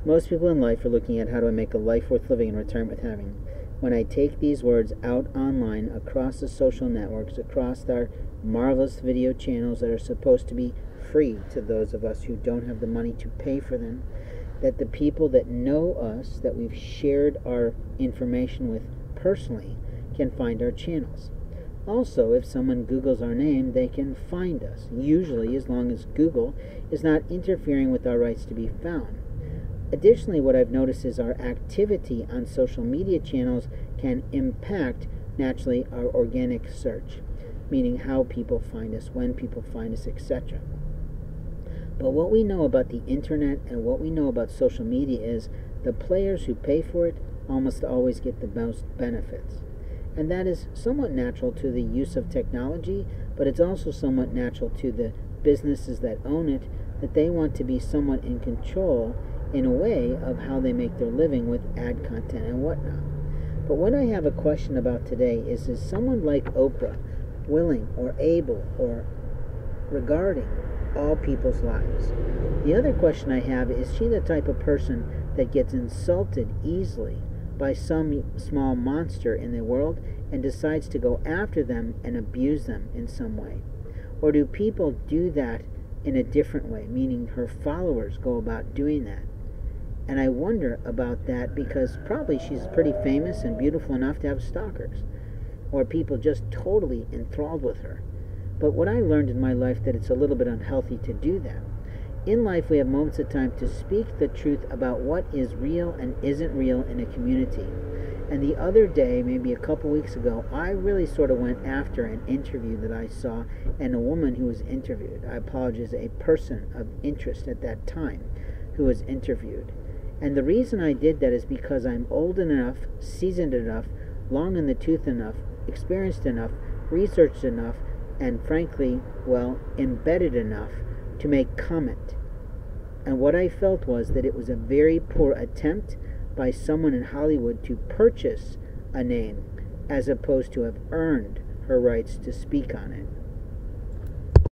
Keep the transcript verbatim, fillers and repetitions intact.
Most people in life are looking at how do I make a life worth living and retirement worth having. When I take these words out online, across the social networks, across our marvelous video channels that are supposed to be free to those of us who don't have the money to pay for them, that the people that know us, that we've shared our information with personally, can find our channels. Also, if someone Googles our name, they can find us, usually as long as Google is not interfering with our rights to be found. Additionally, what I've noticed is our activity on social media channels can impact, naturally, our organic search, meaning how people find us, when people find us, et cetera. But what we know about the internet and what we know about social media is the players who pay for it almost always get the most benefits. And that is somewhat natural to the use of technology, but it's also somewhat natural to the businesses that own it, that they want to be somewhat in control in a way of how they make their living with ad content and whatnot. But what I have a question about today is, is someone like Oprah willing or able or regarding all people's lives? The other question I have is, she the type of person that gets insulted easily by some small monster in the world and decides to go after them and abuse them in some way? Or do people do that in a different way, meaning her followers go about doing that? And I wonder about that, because probably she's pretty famous and beautiful enough to have stalkers, or people just totally enthralled with her. But what I learned in my life, that it's a little bit unhealthy to do that. In life, we have moments of time to speak the truth about what is real and isn't real in a community. And the other day, maybe a couple weeks ago, I really sort of went after an interview that I saw and a woman who was interviewed. I apologize, a person of interest at that time who was interviewed. And the reason I did that is because I'm old enough, seasoned enough, long in the tooth enough, experienced enough, researched enough, and frankly, well, embedded enough to make comment. And what I felt was that it was a very poor attempt by someone in Hollywood to purchase a name as opposed to have earned her rights to speak on it.